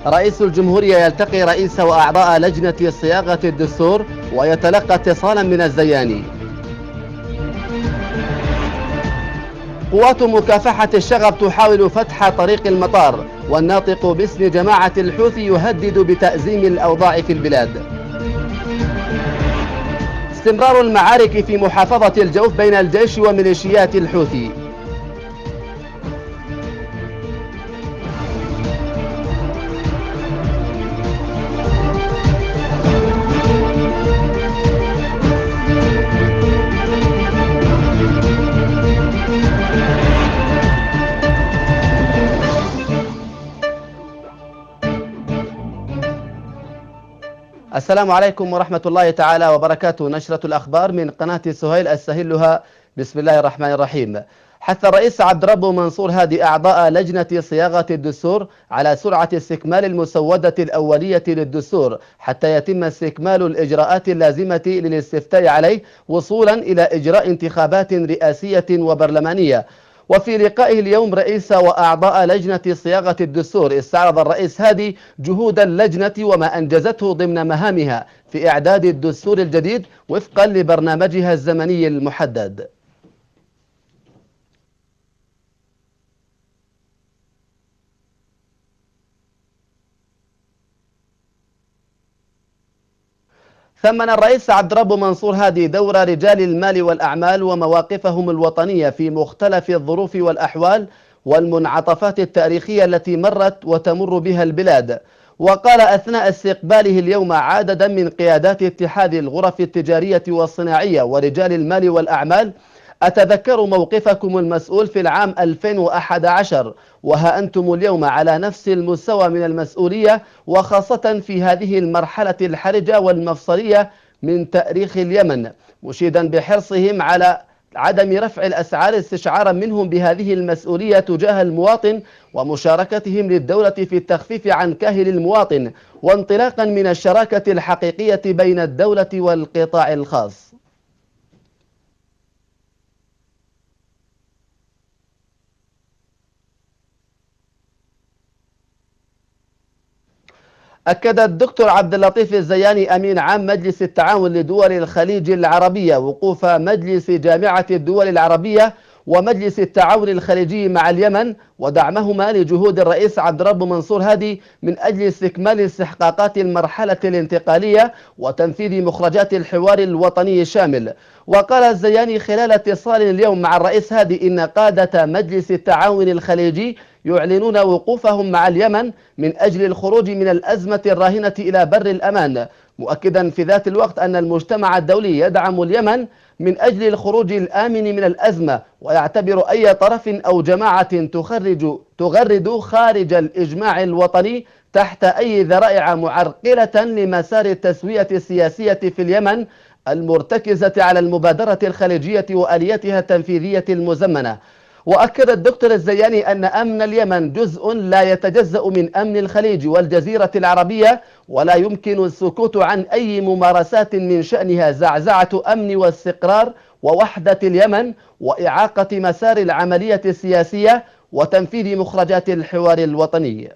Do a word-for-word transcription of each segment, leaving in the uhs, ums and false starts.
رئيس الجمهورية يلتقي رئيس وأعضاء لجنة صياغة الدستور ويتلقى اتصالا من الزياني. قوات مكافحة الشغب تحاول فتح طريق المطار، والناطق باسم جماعة الحوثي يهدد بتأزيم الأوضاع في البلاد. استمرار المعارك في محافظة الجوف بين الجيش وميليشيات الحوثي. السلام عليكم ورحمة الله تعالى وبركاته. نشرة الأخبار من قناة سهيل أستهلها. بسم الله الرحمن الرحيم. حث الرئيس عبد الرب منصور هادي أعضاء لجنة صياغة الدستور على سرعة استكمال المسودة الأولية للدستور حتى يتم استكمال الإجراءات اللازمة للاستفتاء عليه وصولا إلى إجراء انتخابات رئاسية وبرلمانية. وفي لقائه اليوم رئيس وأعضاء لجنة صياغة الدستور، استعرض الرئيس هادي جهود اللجنة وما أنجزته ضمن مهامها في إعداد الدستور الجديد وفقا لبرنامجها الزمني المحدد. ثمن الرئيس عبد الرب منصور هادي دور رجال المال والأعمال ومواقفهم الوطنية في مختلف الظروف والأحوال والمنعطفات التاريخية التي مرت وتمر بها البلاد. وقال أثناء استقباله اليوم عددا من قيادات اتحاد الغرف التجارية والصناعية ورجال المال والأعمال: أتذكر موقفكم المسؤول في العام ألفين وأحد عشر، وها أنتم اليوم على نفس المستوى من المسؤولية، وخاصة في هذه المرحلة الحرجة والمفصلية من تاريخ اليمن، مشيدا بحرصهم على عدم رفع الأسعار استشعارا منهم بهذه المسؤولية تجاه المواطن ومشاركتهم للدولة في التخفيف عن كاهل المواطن، وانطلاقا من الشراكة الحقيقية بين الدولة والقطاع الخاص. أكد الدكتور عبد اللطيف الزياني أمين عام مجلس التعاون لدول الخليج العربية وقوف مجلس جامعة الدول العربية ومجلس التعاون الخليجي مع اليمن ودعمهما لجهود الرئيس عبد الرب منصور هادي من أجل استكمال استحقاقات المرحلة الانتقالية وتنفيذ مخرجات الحوار الوطني الشامل. وقال الزياني خلال اتصال اليوم مع الرئيس هادي إن قادة مجلس التعاون الخليجي يعلنون وقوفهم مع اليمن من أجل الخروج من الأزمة الراهنة إلى بر الأمان، مؤكدا في ذات الوقت أن المجتمع الدولي يدعم اليمن من أجل الخروج الآمن من الأزمة، ويعتبر أي طرف أو جماعة تخرج تغرد خارج الإجماع الوطني تحت أي ذرائع معرقلة لمسار التسوية السياسية في اليمن المرتكزة على المبادرة الخليجية وآليتها التنفيذية المزمنة. وأكد الدكتور الزياني أن أمن اليمن جزء لا يتجزأ من أمن الخليج والجزيرة العربية، ولا يمكن السكوت عن أي ممارسات من شأنها زعزعة أمن واستقرار ووحدة اليمن وإعاقة مسار العملية السياسية وتنفيذ مخرجات الحوار الوطني.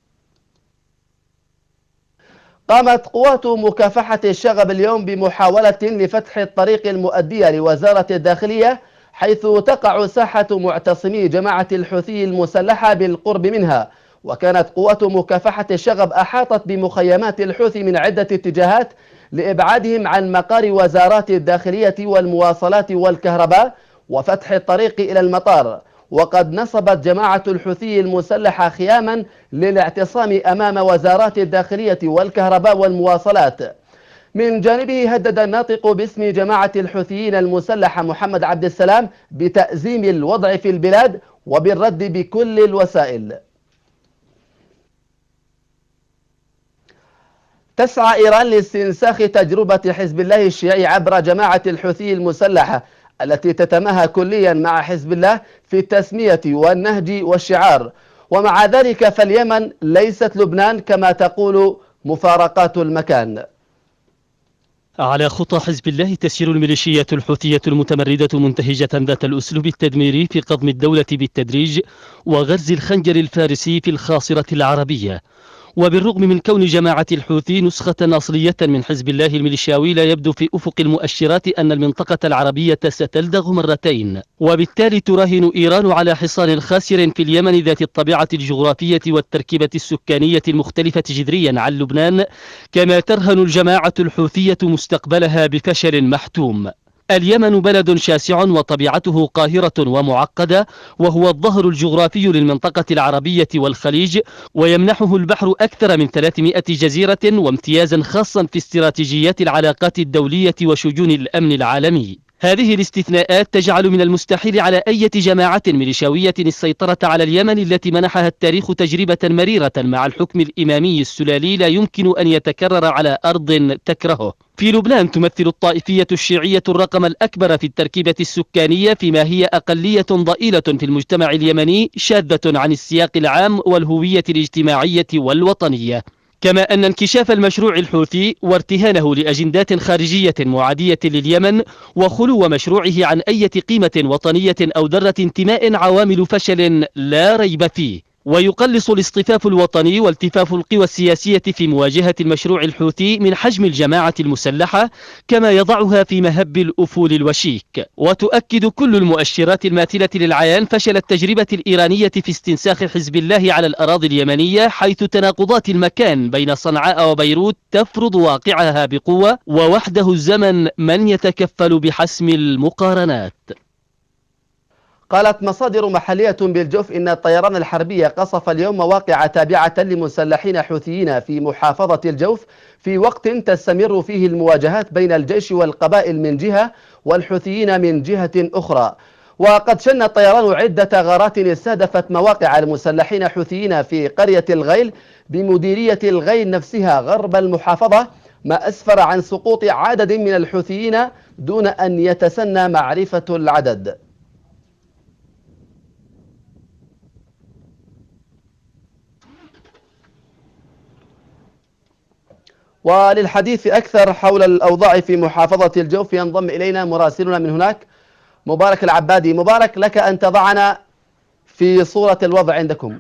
قامت قوات مكافحة الشغب اليوم بمحاولة لفتح الطريق المؤدية لوزارة الداخلية، حيث تقع ساحة معتصمي جماعة الحوثي المسلحة بالقرب منها. وكانت قوات مكافحة الشغب أحاطت بمخيمات الحوثي من عدة اتجاهات لإبعادهم عن مقار وزارات الداخلية والمواصلات والكهرباء وفتح الطريق إلى المطار. وقد نصبت جماعة الحوثي المسلحة خياما للاعتصام أمام وزارات الداخلية والكهرباء والمواصلات. من جانبه هدد الناطق باسم جماعة الحوثيين المسلحة محمد عبد السلام بتأزيم الوضع في البلاد وبالرد بكل الوسائل. تسعى إيران لاستنساخ تجربة حزب الله الشيعي عبر جماعة الحوثي المسلحة التي تتماهى كليا مع حزب الله في التسمية والنهج والشعار. ومع ذلك فاليمن ليست لبنان كما تقول مفارقات المكان. على خطى حزب الله تسير الميليشيات الحوثية المتمردة منتهجة ذات الأسلوب التدميري في قضم الدولة بالتدريج وغرز الخنجر الفارسي في الخاصرة العربية. وبالرغم من كون جماعة الحوثي نسخة أصلية من حزب الله الميليشياوي لا يبدو في أفق المؤشرات أن المنطقة العربية ستلدغ مرتين، وبالتالي تراهن إيران على حصان خاسر في اليمن ذات الطبيعة الجغرافية والتركيبة السكانية المختلفة جذريا عن لبنان، كما ترهن الجماعة الحوثية مستقبلها بفشل محتوم. اليمن بلد شاسع وطبيعته قاهرة ومعقدة، وهو الظهر الجغرافي للمنطقة العربية والخليج، ويمنحه البحر أكثر من ثلاثمائة جزيرة وامتيازا خاصا في استراتيجيات العلاقات الدولية وشجون الأمن العالمي. هذه الاستثناءات تجعل من المستحيل على أي جماعة ميليشياوية السيطرة على اليمن التي منحها التاريخ تجربة مريرة مع الحكم الإمامي السلالي لا يمكن أن يتكرر على أرض تكرهه. في لبنان تمثل الطائفية الشيعية الرقم الأكبر في التركيبة السكانية، فيما هي أقلية ضئيلة في المجتمع اليمني شاذة عن السياق العام والهوية الاجتماعية والوطنية. كما أن انكشاف المشروع الحوثي وارتهانه لأجندات خارجية معادية لليمن وخلو مشروعه عن أي قيمة وطنية أو ذرة انتماء عوامل فشل لا ريب فيه. ويقلص الاصطفاف الوطني والتفاف القوى السياسية في مواجهة المشروع الحوثي من حجم الجماعة المسلحة، كما يضعها في مهب الأفول الوشيك. وتؤكد كل المؤشرات الماثلة للعيان فشل التجربة الإيرانية في استنساخ حزب الله على الأراضي اليمنية، حيث تناقضات المكان بين صنعاء وبيروت تفرض واقعها بقوة، ووحده الزمن من يتكفل بحسم المقارنات. قالت مصادر محلية بالجوف إن الطيران الحربي قصف اليوم مواقع تابعة لمسلحين حوثيين في محافظة الجوف، في وقت تستمر فيه المواجهات بين الجيش والقبائل من جهة والحوثيين من جهة أخرى. وقد شن الطيران عدة غارات استهدفت مواقع المسلحين حوثيين في قرية الغيل بمديرية الغيل نفسها غرب المحافظة، ما أسفر عن سقوط عدد من الحوثيين دون أن يتسنى معرفة العدد. وللحديث أكثر حول الأوضاع في محافظة الجوف ينضم إلينا مراسلنا من هناك مبارك العبادي. مبارك، لك أن تضعنا في صورة الوضع عندكم.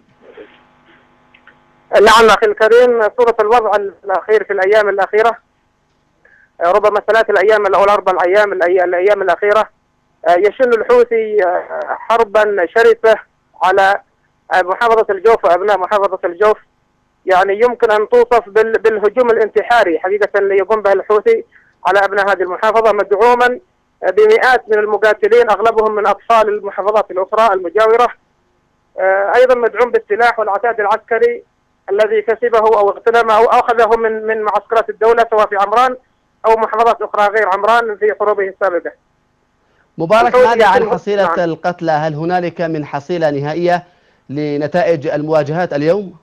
نعم أخي الكريم، صورة الوضع الأخير في الأيام الأخيرة، ربما ثلاث الأيام أو الأربع الأيام الأيام الأخيرة يشن الحوثي حربا شرسة على محافظة الجوف وأبناء محافظة الجوف، يعني يمكن أن توصف بالهجوم الانتحاري حقيقة اللي يقوم به الحوثي على أبناء هذه المحافظة، مدعوما بمئات من المقاتلين أغلبهم من أطفال المحافظات الأخرى المجاورة، أيضا مدعوم بالسلاح والعتاد العسكري الذي كسبه أو اغتنمه أو أخذه من من معسكرات الدولة سواء في عمران أو محافظات أخرى غير عمران في حروبه السابقة. مبارك، ماذا عن حصيلة نعم. القتلى؟ هل هنالك من حصيلة نهائية لنتائج المواجهات اليوم؟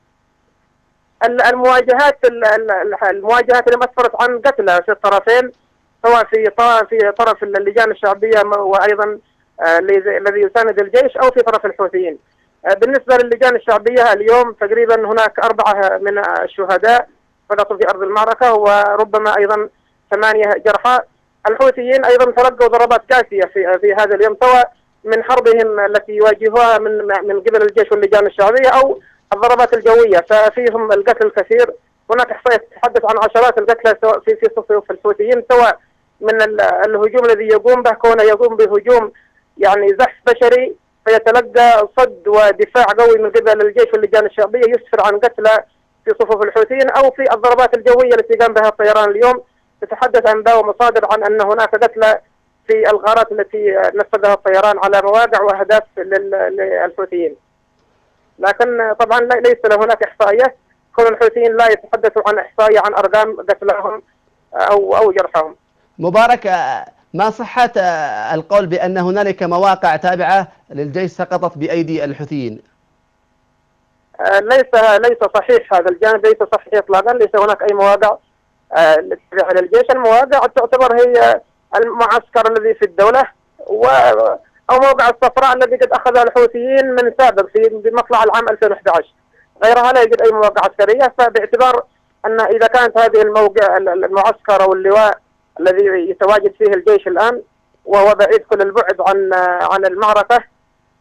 المواجهات المواجهات اللي مسفرت عن قتلى في الطرفين، سواء في في طرف اللجان الشعبيه وايضا الذي يساند الجيش او في طرف الحوثيين. بالنسبه للجان الشعبيه اليوم تقريبا هناك اربعه من الشهداء سقطوا في ارض المعركه وربما ايضا ثمانيه جرحى. الحوثيين ايضا تلقوا ضربات قاسيه في في هذا اليوم، سواء من حربهم التي يواجهوها من من قبل الجيش واللجان الشعبيه او الضربات الجوية، ففيهم القتل الكثير. هناك إحصائيات تتحدث عن عشرات القتلى سواء في في صفوف الحوثيين، سواء من الهجوم الذي يقوم به كونه يقوم بهجوم يعني زحف بشري فيتلقى صد ودفاع قوي من قبل الجيش واللجان الشعبية يسفر عن قتلى في صفوف الحوثيين، أو في الضربات الجوية التي قام بها الطيران اليوم. تتحدث أنباء ومصادر عن أن هناك قتلى في الغارات التي نفذها الطيران على مواقع وأهداف للحوثيين، لكن طبعا ليس هناك إحصائيات، كون الحوثيين لا يتحدثوا عن إحصائية عن أرقام قتلهم أو أو جرحهم. مبارك، ما صحة القول بأن هنالك مواقع تابعة للجيش سقطت بأيدي الحوثيين؟ ليس ليس صحيح، هذا الجانب ليس صحيح إطلاقا، ليس هناك أي مواقع تابعة للجيش. المواقع تعتبر هي المعسكر الذي في الدولة و أو موقع الصفراء الذي قد أخذها الحوثيين من سابق في بمطلع العام ألفين وأحد عشر، غيرها لا يوجد أي مواقع عسكرية. فباعتبار أن إذا كانت هذه الموقع المعسكر أو اللواء الذي يتواجد فيه الجيش الآن وهو بعيد كل البعد عن عن المعركة،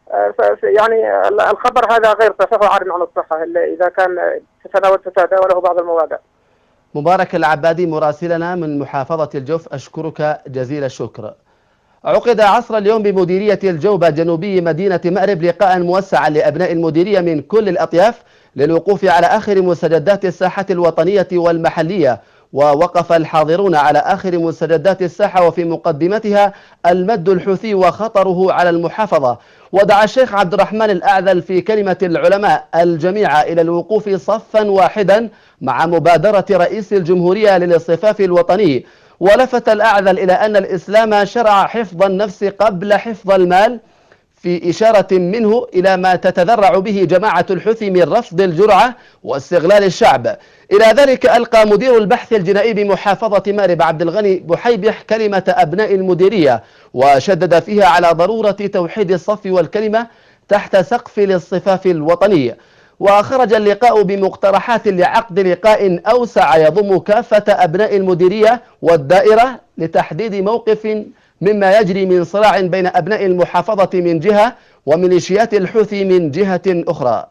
يعني الخبر هذا غير صحيح وعار عن الصحة إذا كان تتداوله بعض المواقع. مبارك العبادي مراسلنا من محافظة الجوف، أشكرك جزيل الشكر. عقد عصر اليوم بمديرية الجوبة جنوبي مدينة مأرب لقاء موسعا لأبناء المديرية من كل الأطياف للوقوف على آخر مستجدات الساحة الوطنية والمحلية. ووقف الحاضرون على آخر مستجدات الساحة وفي مقدمتها المد الحوثي وخطره على المحافظة. ودعا الشيخ عبد الرحمن الأعذل في كلمة العلماء الجميع إلى الوقوف صفا واحدا مع مبادرة رئيس الجمهورية للاصطفاف الوطني. ولفت الأعذل إلى أن الإسلام شرع حفظ النفس قبل حفظ المال، في إشارة منه إلى ما تتذرع به جماعة الحوثي من رفض الجرعة واستغلال الشعب. إلى ذلك ألقى مدير البحث الجنائي بمحافظة مأرب عبد الغني بحيبح كلمة أبناء المديرية، وشدد فيها على ضرورة توحيد الصف والكلمة تحت سقف الاصطفاف الوطني. وخرج اللقاء بمقترحات لعقد لقاء أوسع يضم كافة أبناء المديرية والدائرة لتحديد موقف مما يجري من صراع بين أبناء المحافظة من جهة وميليشيات الحوثي من جهة أخرى.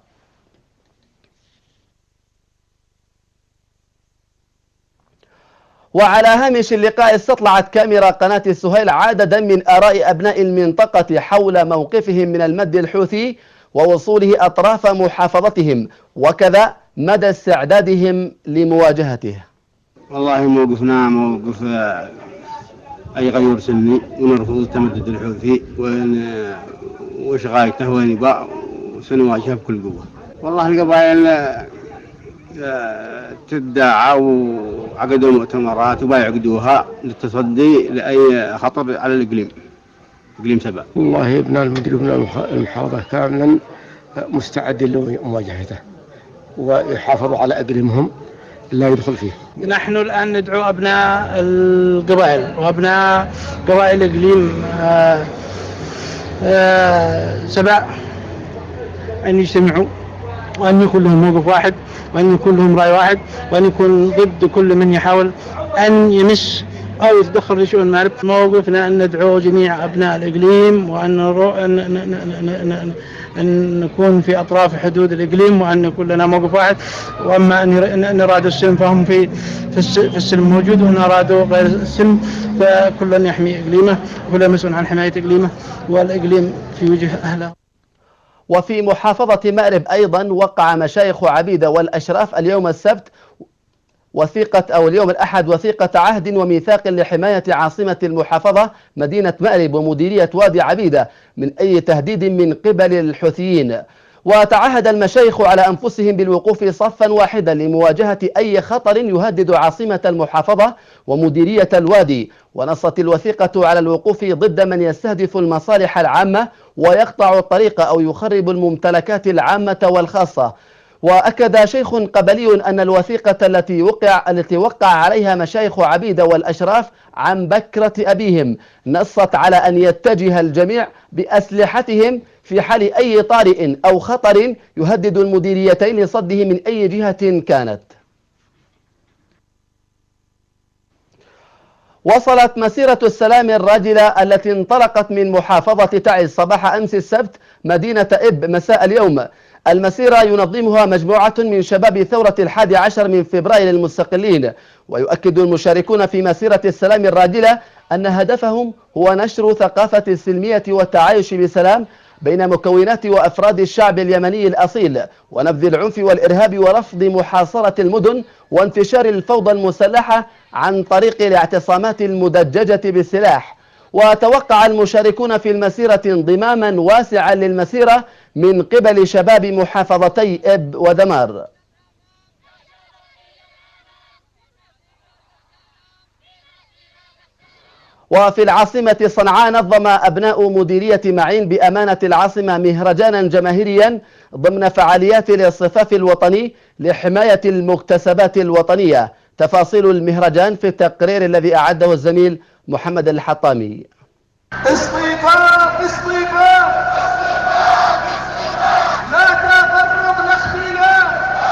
وعلى هامش اللقاء استطلعت كاميرا قناة السهيل عددا من آراء أبناء المنطقة حول موقفهم من المد الحوثي ووصوله أطراف محافظتهم، وكذا مدى استعدادهم لمواجهته. والله موقفنا موقف أي غير سني، ونرفض التمدد الحوثي وش غايته وين يباع، وسنواجهه بكل قوة. والله القبائل تدعى وعقدوا مؤتمرات وما يعقدوها للتصدي لأي خطر على الإقليم، إقليم سبع. والله ابن المدير وابن المحافظة كاملا مستعدين لمواجهته ويحافظوا على إقليمهم لا يدخل فيه. نحن الآن ندعو أبناء القبائل وأبناء قبائل إقليم آآ آآ سبع أن يجتمعوا وأن يكون لهم موقف واحد وأن يكون لهم رأي واحد وأن يكون ضد كل من يحاول أن يمس أو يتدخل في شؤون مأرب. موقفنا أن ندعو جميع أبناء الإقليم وأن أن أن نكون في أطراف حدود الإقليم وأن يكون لنا موقف واحد. وأما أن أرادوا السلم فهم في في السلم موجود، وأن أرادوا غير السلم فكل يحمي إقليمه وكل مسؤول عن حماية إقليمه، والإقليم في وجه أهله. وفي محافظة مأرب أيضا وقع مشايخ عبيدة والأشراف اليوم السبت وثيقة أو اليوم الأحد وثيقة عهد وميثاق لحماية عاصمة المحافظة مدينة مأرب ومديرية وادي عبيدة من أي تهديد من قبل الحوثيين. وتعهد المشايخ على أنفسهم بالوقوف صفا واحدا لمواجهة أي خطر يهدد عاصمة المحافظة ومديرية الوادي. ونصت الوثيقة على الوقوف ضد من يستهدف المصالح العامة ويقطع الطريق أو يخرب الممتلكات العامة والخاصة. وأكد شيخ قبلي أن الوثيقة التي وقع التي وقع عليها مشايخ عبيدة والأشراف عن بكرة أبيهم نصت على أن يتجه الجميع بأسلحتهم في حال أي طارئ أو خطر يهدد المديريتين لصده من أي جهة كانت. وصلت مسيرة السلام الراجلة التي انطلقت من محافظة تعز صباح أمس السبت مدينة إب مساء اليوم. المسيرة ينظمها مجموعة من شباب ثورة الحادي عشر من فبراير المستقلين. ويؤكد المشاركون في مسيرة السلام الراجلة أن هدفهم هو نشر ثقافة السلمية والتعايش بسلام بين مكونات وأفراد الشعب اليمني الأصيل، ونبذ العنف والإرهاب ورفض محاصرة المدن وانتشار الفوضى المسلحة عن طريق الاعتصامات المدججة بالسلاح. وتوقع المشاركون في المسيرة انضماما واسعا للمسيرة من قبل شباب محافظتي إب ودمار. وفي العاصمة صنعاء نظم أبناء مديرية معين بأمانة العاصمة مهرجانا جماهيريا ضمن فعاليات الاصطفاف الوطني لحماية المكتسبات الوطنية. تفاصيل المهرجان في التقرير الذي أعده الزميل محمد الحطامي. اصطفاف اصطفاف لا تفرق الاختلاف.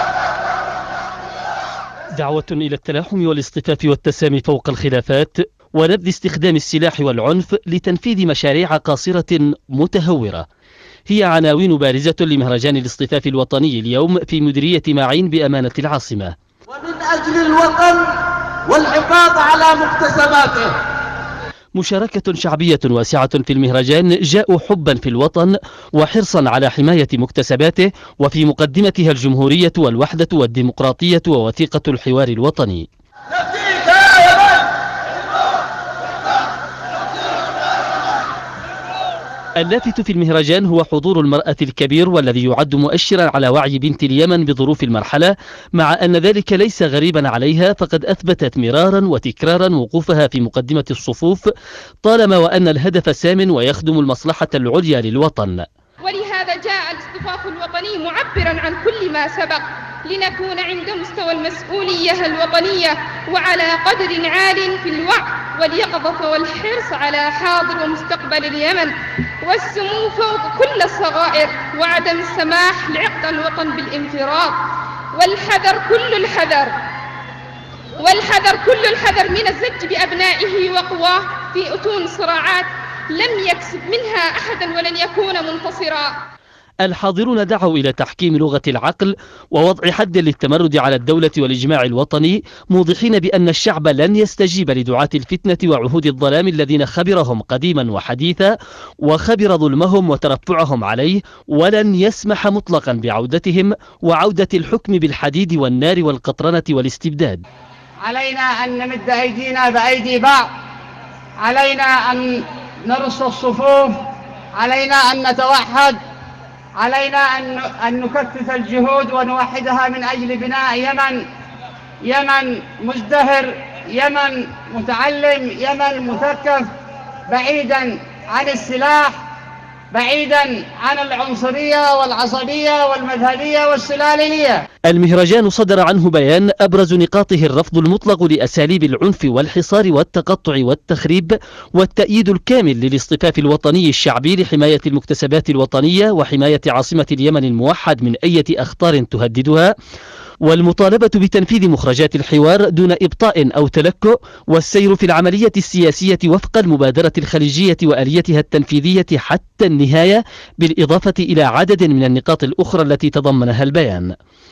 دعوة إلى التلاحم والاصطفاف والتسامي فوق الخلافات ونبذ استخدام السلاح والعنف لتنفيذ مشاريع قاصرة متهورة. هي عناوين بارزة لمهرجان الاصطفاف الوطني اليوم في مديرية معين بأمانة العاصمة. ومن أجل الوطن والحفاظ على مكتسباته. مشاركة شعبية واسعة في المهرجان جاءوا حبا في الوطن وحرصا على حماية مكتسباته، وفي مقدمتها الجمهورية والوحدة والديمقراطية ووثيقة الحوار الوطني. اللافت في المهرجان هو حضور المرأة الكبير، والذي يعد مؤشرا على وعي بنت اليمن بظروف المرحلة، مع أن ذلك ليس غريبا عليها، فقد أثبتت مرارا وتكرارا وقوفها في مقدمة الصفوف طالما وأن الهدف سام ويخدم المصلحة العليا للوطن. ولهذا جاء الاصطفاف الوطني معبرا عن كل ما سبق، لنكون عند مستوى المسؤولية الوطنية وعلى قدر عال في الوعي واليقظة والحرص على حاضر ومستقبل اليمن، والسمو فوق كل الصغائر، وعدم السماح لعقد الوطن بالانفراد، والحذر كل الحذر والحذر كل الحذر من الزج بأبنائه وقواه في أتون صراعات لم يكسب منها أحدا ولن يكون منتصرا. الحاضرون دعوا إلى تحكيم لغة العقل ووضع حد للتمرد على الدولة والإجماع الوطني، موضحين بأن الشعب لن يستجيب لدعاة الفتنة وعهود الظلام الذين خبرهم قديما وحديثا وخبر ظلمهم وترفعهم عليه، ولن يسمح مطلقا بعودتهم وعودة الحكم بالحديد والنار والقطرنة والاستبداد. علينا أن نمد أيدينا بأيدي بعض، علينا أن نرص الصفوف، علينا أن نتوحد، علينا أن أن نكثف الجهود ونوحدها من أجل بناء يمن، يمن مزدهر، يمن متعلم، يمن مثقف، بعيدا عن السلاح، بعيدا عن العنصرية والعصبية والمذهبية والسلالية. المهرجان صدر عنه بيان أبرز نقاطه الرفض المطلق لأساليب العنف والحصار والتقطع والتخريب، والتأييد الكامل للاصطفاف الوطني الشعبي لحماية المكتسبات الوطنية وحماية عاصمة اليمن الموحد من أي أخطار تهددها، والمطالبة بتنفيذ مخرجات الحوار دون إبطاء أو تلكؤ، والسير في العملية السياسية وفق المبادرة الخليجية وآليتها التنفيذية حتى النهاية، بالإضافة إلى عدد من النقاط الأخرى التي تضمنها البيان.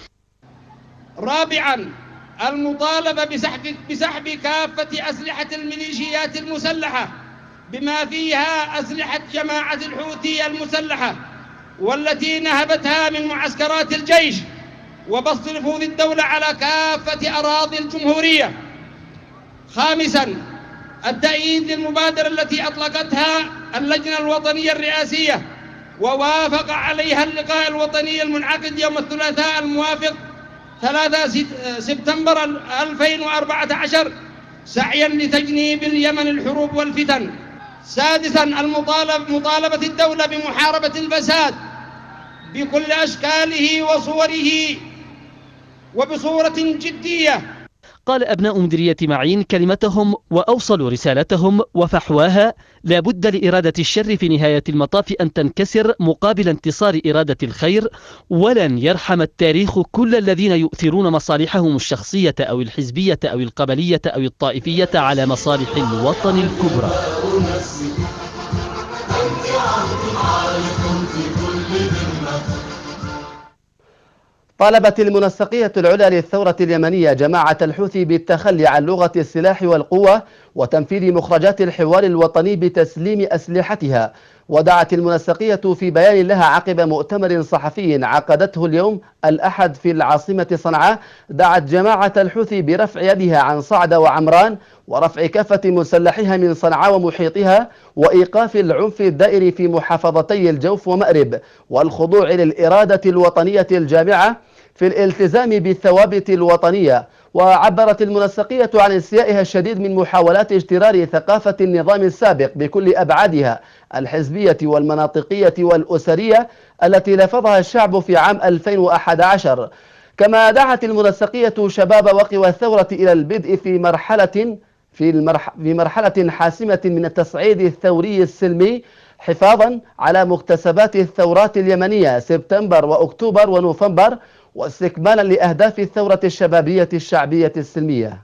رابعا، المطالبة بسحب, بسحب كافة أسلحة الميليشيات المسلحة بما فيها أسلحة جماعة الحوثي المسلحة والتي نهبتها من معسكرات الجيش، وبسط نفوذ الدولة على كافة أراضي الجمهورية. خامسا، التأييد للمبادرة التي أطلقتها اللجنة الوطنية الرئاسية ووافق عليها اللقاء الوطني المنعقد يوم الثلاثاء الموافق ثلاثة سبتمبر ألفين وأربعة عشر سعيا لتجنيب اليمن الحروب والفتن. سادسا، المطالب مطالبة الدولة بمحاربة الفساد بكل أشكاله وصوره وبصورة جدية. قال أبناء مديرية معين كلمتهم وأوصلوا رسالتهم وفحواها: لا بد لإرادة الشر في نهاية المطاف أن تنكسر مقابل انتصار إرادة الخير، ولن يرحم التاريخ كل الذين يؤثرون مصالحهم الشخصية أو الحزبية أو القبلية أو الطائفية على مصالح الوطن الكبرى. طالبت المنسقية العليا للثورة اليمنية جماعة الحوثي بالتخلي عن لغة السلاح والقوة وتنفيذ مخرجات الحوار الوطني بتسليم أسلحتها. ودعت المنسقية في بيان لها عقب مؤتمر صحفي عقدته اليوم الأحد في العاصمة صنعاء، دعت جماعة الحوثي برفع يدها عن صعدة وعمران ورفع كافة مسلحيها من صنعاء ومحيطها، وإيقاف العنف الدائري في محافظتي الجوف ومأرب، والخضوع للإرادة الوطنية الجامعة في الالتزام بالثوابت الوطنية. وعبرت المنسقية عن استيائها الشديد من محاولات اجترار ثقافة النظام السابق بكل أبعادها الحزبية والمناطقية والأسرية التي لفظها الشعب في عام ألفين وأحد عشر. كما دعت المنسقية شباب وقوى الثورة إلى البدء في مرحلة في, المرح في مرحلة حاسمة من التصعيد الثوري السلمي حفاظا على مكتسبات الثورات اليمنية سبتمبر وأكتوبر ونوفمبر، واستكمالا لأهداف الثورة الشبابية الشعبية السلمية.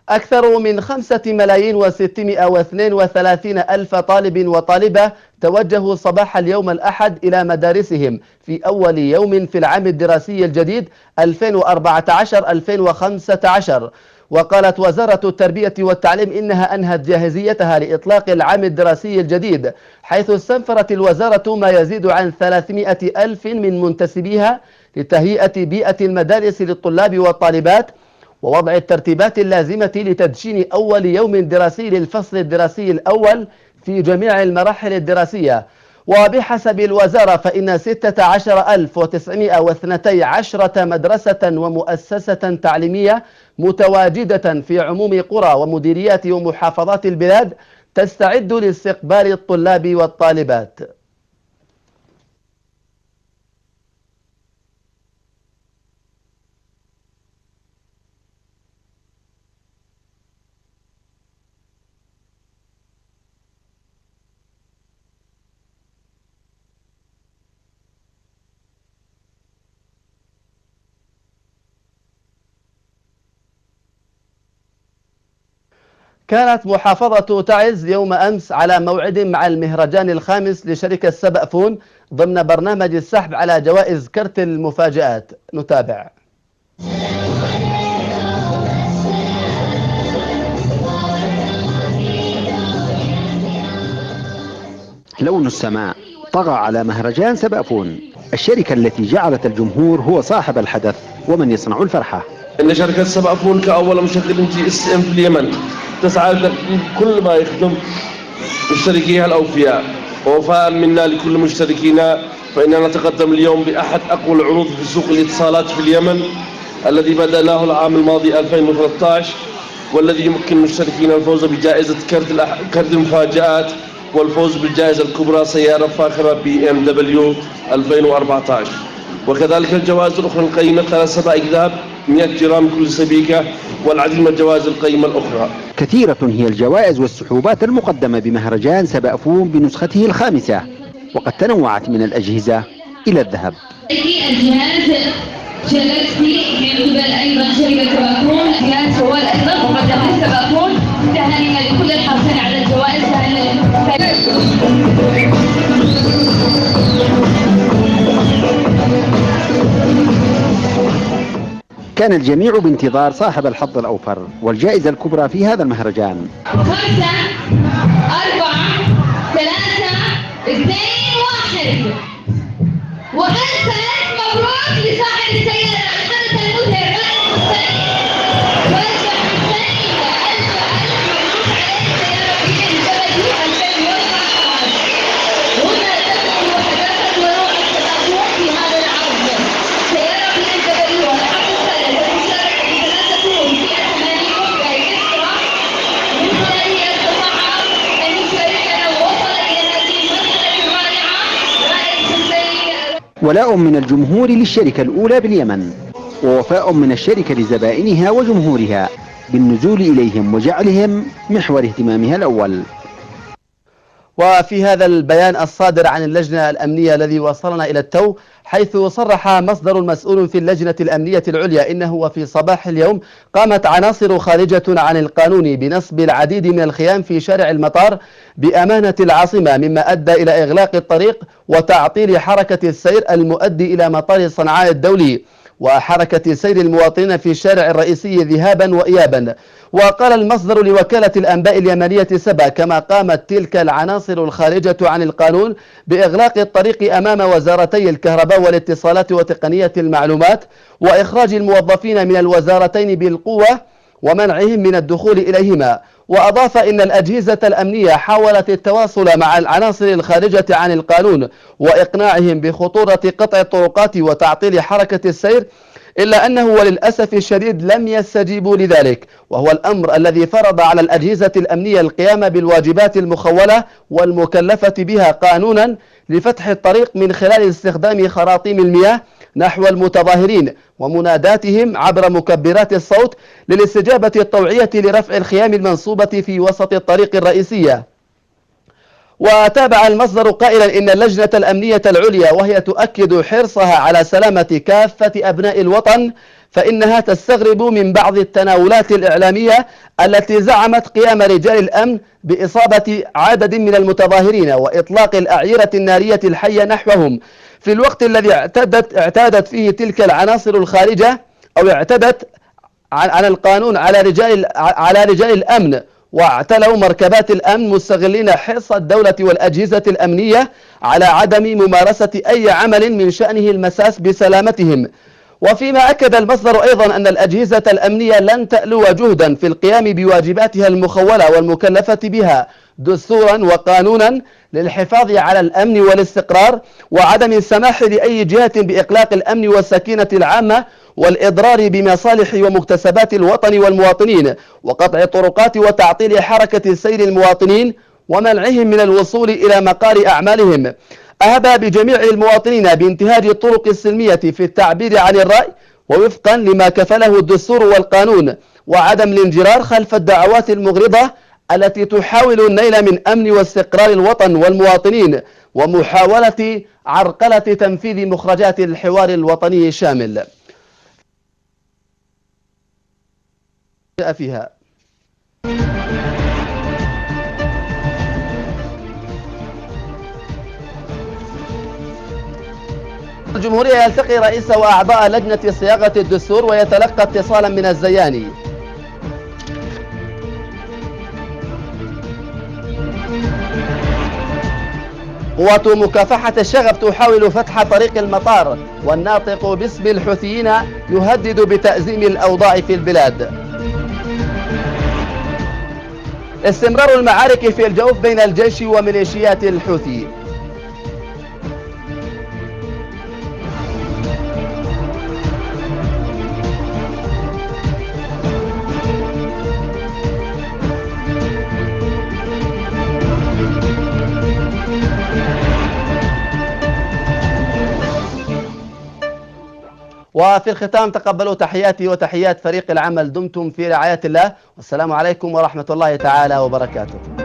أكثر من خمسة ملايين وستمائة واثنين وثلاثين ألف طالب وطالبة توجهوا صباح اليوم الأحد إلى مدارسهم في أول يوم في العام الدراسي الجديد ألفين وأربعة عشر ألفين وخمسة عشر. وقالت وزارة التربية والتعليم إنها أنهت جاهزيتها لإطلاق العام الدراسي الجديد، حيث استنفرت الوزارة ما يزيد عن ثلاثمائة ألف من منتسبيها لتهيئة بيئة المدارس للطلاب والطالبات ووضع الترتيبات اللازمة لتدشين أول يوم دراسي للفصل الدراسي الأول في جميع المراحل الدراسية. وبحسب الوزارة فإن ستة عشر ألف وتسعمائة واثنتي عشرة مدرسة ومؤسسة تعليمية متواجدة في عموم قرى ومديريات ومحافظات البلاد تستعد لاستقبال الطلاب والطالبات. كانت محافظة تعز يوم أمس على موعد مع المهرجان الخامس لشركة سبأ فون ضمن برنامج السحب على جوائز كرت المفاجآت. نتابع. لون السماء طغى على مهرجان سبأ فون، الشركة التي جعلت الجمهور هو صاحب الحدث ومن يصنع الفرحة. إن شركة سبأ فون كأول مشغل جي اس ام في اليمن تسعى كل ما يخدم مشتركيها الأوفياء، ووفاء منا لكل مشتركينا فإننا نتقدم اليوم بأحد أقوى العروض في سوق الاتصالات في اليمن الذي بدأناه العام الماضي ألفين وثلاثة عشر، والذي يمكن مشتركينا الفوز بجائزة كرت الأح... كرت المفاجآت والفوز بالجائزة الكبرى سيارة فاخرة بي ام دبليو ألفين وأربعة عشر، وكذلك الجوائز الأخرى القيمة ثلاث سبائك ذهب مئة جرام كل سبيكة والعديد من الجوائز القيمة الأخرى. كثيرة هي الجوائز والسحوبات المقدمة بمهرجان سبأ فون بنسخته الخامسة، وقد تنوعت من الأجهزة إلى الذهب. الجهاز جالكسي من قبل أيضا شركة سبأ فون، جهاز هو الأيضا مقدم من سبأ فون. تهانينا لكل الحاصلين على الجوائز. كان الجميع بانتظار صاحب الحظ الأوفر والجائزة الكبرى في هذا المهرجان. خمسة أربعة ثلاثة اثنين واحد، وألف مبروك لصاحب السيارة الحدث المذهل رجع حسين. ألف ألف مبروك عليك سيارة بي ام دبليو ألفين وأربعة عشر. هنا تدخل وحداثة وروح سبأ فون في هذا العرض. سيارة بي ام دبليو الحق الثالث المشاركة بثلاثة فون في أثمانيكم بإكسترا من خلال الصفحة المشاركة ووصل إلى هذه المرحلة الرائعة رائد حسين. ولاء من الجمهور للشركة الأولى باليمن، ووفاء من الشركة لزبائنها وجمهورها بالنزول إليهم وجعلهم محور اهتمامها الأول. وفي هذا البيان الصادر عن اللجنة الأمنية الذي وصلنا إلى التو، حيث صرح مصدر مسؤول في اللجنة الأمنية العليا إنه وفي صباح اليوم قامت عناصر خارجة عن القانون بنصب العديد من الخيام في شارع المطار بأمانة العاصمة، مما أدى إلى إغلاق الطريق وتعطيل حركة السير المؤدي إلى مطار صنعاء الدولي وحركة سير المواطنين في الشارع الرئيسي ذهابا وإيابا. وقال المصدر لوكالة الأنباء اليمنية سبأ كما قامت تلك العناصر الخارجة عن القانون بإغلاق الطريق أمام وزارتي الكهرباء والاتصالات وتقنية المعلومات وإخراج الموظفين من الوزارتين بالقوة ومنعهم من الدخول إليهما. وأضاف إن الأجهزة الأمنية حاولت التواصل مع العناصر الخارجة عن القانون وإقناعهم بخطورة قطع الطرقات وتعطيل حركة السير، إلا أنه وللأسف الشديد لم يستجيبوا لذلك، وهو الأمر الذي فرض على الأجهزة الأمنية القيام بالواجبات المخولة والمكلفة بها قانونا لفتح الطريق من خلال استخدام خراطيم المياه نحو المتظاهرين ومناداتهم عبر مكبرات الصوت للاستجابة الطوعية لرفع الخيام المنصوبة في وسط الطريق الرئيسية. وتابع المصدر قائلا إن اللجنة الأمنية العليا وهي تؤكد حرصها على سلامة كافة أبناء الوطن فإنها تستغرب من بعض التناولات الإعلامية التي زعمت قيام رجال الأمن بإصابة عدد من المتظاهرين وإطلاق الأعيرة النارية الحية نحوهم، في الوقت الذي اعتدت اعتادت فيه تلك العناصر الخارجة أو اعتدت عن القانون على رجال على رجال الأمن، واعتلوا مركبات الأمن مستغلين حرص الدولة والأجهزة الأمنية على عدم ممارسة أي عمل من شأنه المساس بسلامتهم. وفيما أكد المصدر أيضا أن الأجهزة الأمنية لن تألو جهدا في القيام بواجباتها المخولة والمكلفة بها دستورا وقانونا للحفاظ على الأمن والاستقرار، وعدم السماح لأي جهة بإقلاق الأمن والسكينة العامة والإضرار بمصالح ومكتسبات الوطن والمواطنين، وقطع الطرقات وتعطيل حركة سير المواطنين ومنعهم من الوصول إلى مقار أعمالهم. أهب بجميع المواطنين بانتهاج الطرق السلمية في التعبير عن الرأي ووفقا لما كفله الدستور والقانون، وعدم الانجرار خلف الدعوات المغرضة التي تحاول النيل من أمن واستقرار الوطن والمواطنين ومحاولة عرقلة تنفيذ مخرجات الحوار الوطني الشامل. فيها الجمهورية يلتقي رئيس وأعضاء لجنة صياغة الدستور ويتلقى اتصالا من الزياني. قوات مكافحة الشغب تحاول فتح طريق المطار، والناطق باسم الحوثيين يهدد بتأزيم الأوضاع في البلاد. استمرار المعارك في الجوف بين الجيش وميليشيات الحوثي. وفي الختام تقبلوا تحياتي وتحيات فريق العمل، دمتم في رعاية الله، والسلام عليكم ورحمة الله تعالى وبركاته.